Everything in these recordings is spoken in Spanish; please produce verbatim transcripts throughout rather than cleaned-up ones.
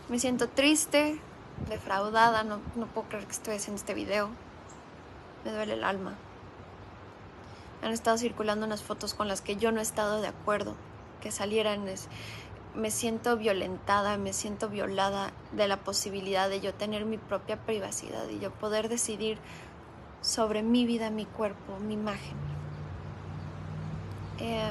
Me siento triste, defraudada, no, no puedo creer que estoy haciendo este video. Me duele el alma. Han estado circulando unas fotos con las que yo no he estado de acuerdo que salieran. Me siento violentada, me siento violada de la posibilidad de yo tener mi propia privacidad y yo poder decidir sobre mi vida, mi cuerpo, mi imagen. Eh,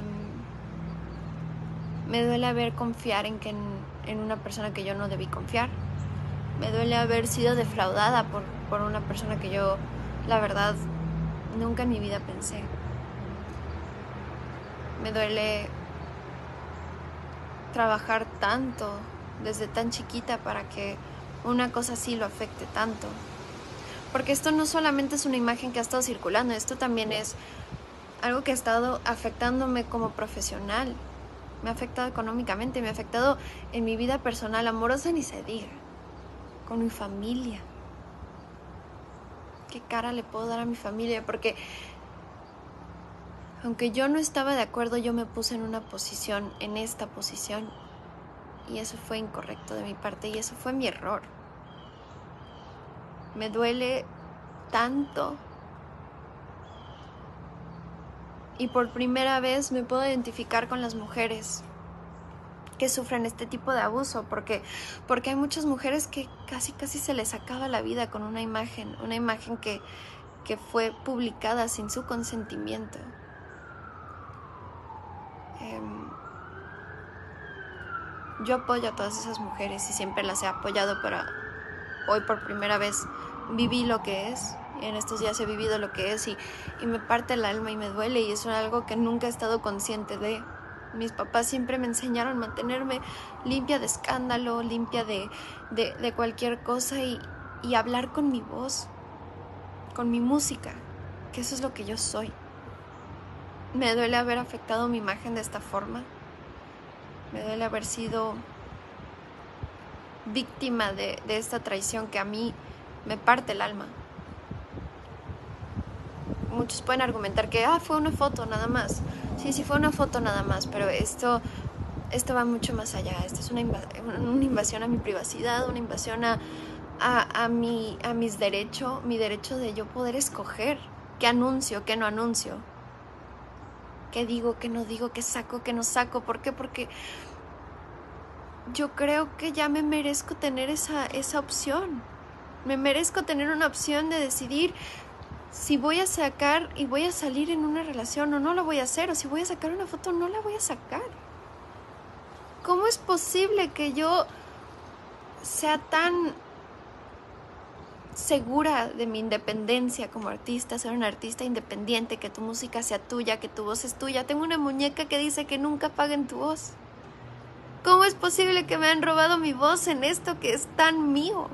me duele haber confiar en, que en, en una persona que yo no debí confiar. Me duele haber sido defraudada por, por una persona que yo, la verdad, nunca en mi vida pensé. Me duele trabajar tanto desde tan chiquita para que una cosa así lo afecte tanto. Porque esto no solamente es una imagen que ha estado circulando, esto también es algo que ha estado afectándome como profesional. Me ha afectado económicamente, me ha afectado en mi vida personal, amorosa ni se diga, con mi familia. ¿Qué cara le puedo dar a mi familia? Porque aunque yo no estaba de acuerdo, yo me puse en una posición, en esta posición, y eso fue incorrecto de mi parte y eso fue mi error. Me duele tanto. Y por primera vez me puedo identificar con las mujeres que sufren este tipo de abuso, porque, porque hay muchas mujeres que casi casi se les acaba la vida con una imagen, una imagen que, que fue publicada sin su consentimiento. Eh, yo apoyo a todas esas mujeres y siempre las he apoyado, pero hoy por primera vez viví lo que es. Y en estos días he vivido lo que es y, y me parte el alma y me duele y es algo que nunca he estado consciente de. Mis papás siempre me enseñaron a mantenerme limpia de escándalo, limpia de, de, de cualquier cosa y, y hablar con mi voz, con mi música, que eso es lo que yo soy. Me duele haber afectado mi imagen de esta forma. Me duele haber sido víctima de, de esta traición que a mí me parte el alma. Muchos pueden argumentar que ah, fue una foto nada más. Sí, sí fue una foto nada más, pero esto, esto va mucho más allá. Esto es una, inv una invasión a mi privacidad, una invasión a, a, a, mi, a mis derechos, mi derecho de yo poder escoger qué anuncio, qué no anuncio, qué digo, qué no digo, qué saco, qué no saco. ¿Por qué? Porque yo creo que ya me merezco tener esa, esa opción. Me merezco tener una opción de decidir si voy a sacar y voy a salir en una relación o no lo voy a hacer, o si voy a sacar una foto no la voy a sacar. ¿Cómo es posible que yo sea tan segura de mi independencia como artista, ser una artista independiente, que tu música sea tuya, que tu voz es tuya? Tengo una muñeca que dice que nunca apaguen tu voz. ¿Cómo es posible que me han robado mi voz en esto que es tan mío?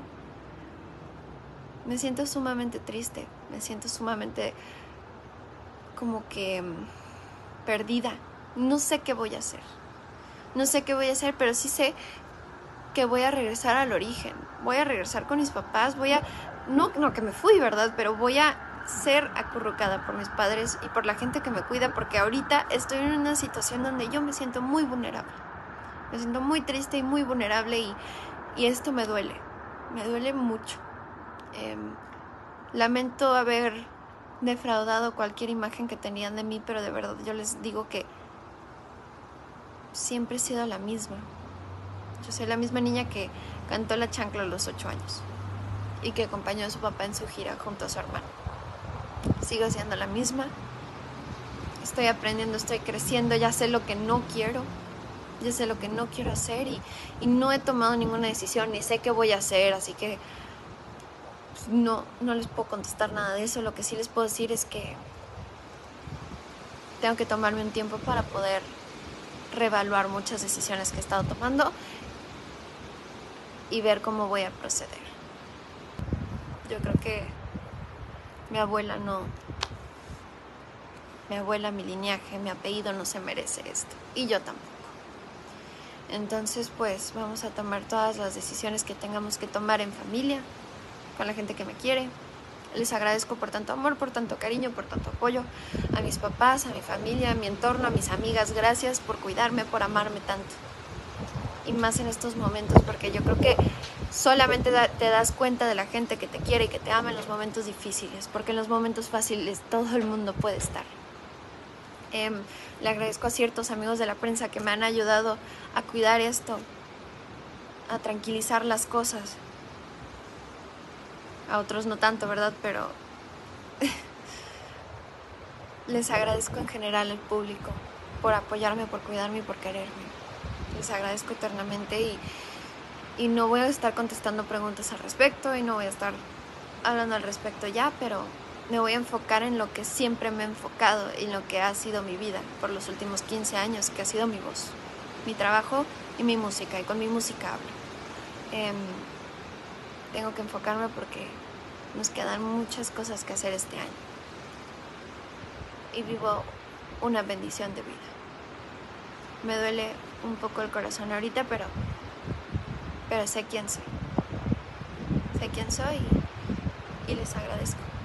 Me siento sumamente triste, me siento sumamente como que perdida. No sé qué voy a hacer. No sé qué voy a hacer, pero sí sé que voy a regresar al origen. Voy a regresar con mis papás, voy a... No, no que me fui, ¿verdad? Pero voy a ser acurrucada por mis padres y por la gente que me cuida, porque ahorita estoy en una situación donde yo me siento muy vulnerable. Me siento muy triste y muy vulnerable y, y esto me duele. Me duele mucho. Eh, lamento haber defraudado cualquier imagen que tenían de mí, pero de verdad yo les digo que siempre he sido la misma. Yo soy la misma niña que cantó La Chancla a los ocho años y que acompañó a su papá en su gira junto a su hermano. Sigo siendo la misma. Estoy aprendiendo, estoy creciendo, ya sé lo que no quiero, ya sé lo que no quiero hacer y, y no he tomado ninguna decisión, ni sé qué voy a hacer, así que pues, no, no les puedo contestar nada de eso. Lo que sí les puedo decir es que tengo que tomarme un tiempo para poder reevaluar muchas decisiones que he estado tomando y ver cómo voy a proceder. Yo creo que mi abuela no, mi abuela, mi linaje, mi apellido no se merece esto, y yo tampoco. Entonces, pues, vamos a tomar todas las decisiones que tengamos que tomar en familia, con la gente que me quiere. Les agradezco por tanto amor, por tanto cariño, por tanto apoyo, a mis papás, a mi familia, a mi entorno, a mis amigas. Gracias por cuidarme, por amarme tanto. y más en estos momentos, porque yo creo que solamente da, te das cuenta de la gente que te quiere y que te ama en los momentos difíciles, porque en los momentos fáciles todo el mundo puede estar. Eh, le agradezco a ciertos amigos de la prensa que me han ayudado a cuidar esto, a tranquilizar las cosas. A otros no tanto, ¿verdad? Pero les agradezco en general al público por apoyarme, por cuidarme y por quererme. Les agradezco eternamente y, y no voy a estar contestando preguntas al respecto y no voy a estar hablando al respecto ya, pero me voy a enfocar en lo que siempre me he enfocado y en lo que ha sido mi vida por los últimos quince años, que ha sido mi voz, mi trabajo y mi música, y con mi música hablo. Eh, tengo que enfocarme porque nos quedan muchas cosas que hacer este año. Y vivo una bendición de vida. Me duele un poco el corazón ahorita, pero, pero sé quién soy. Sé quién soy y, y les agradezco.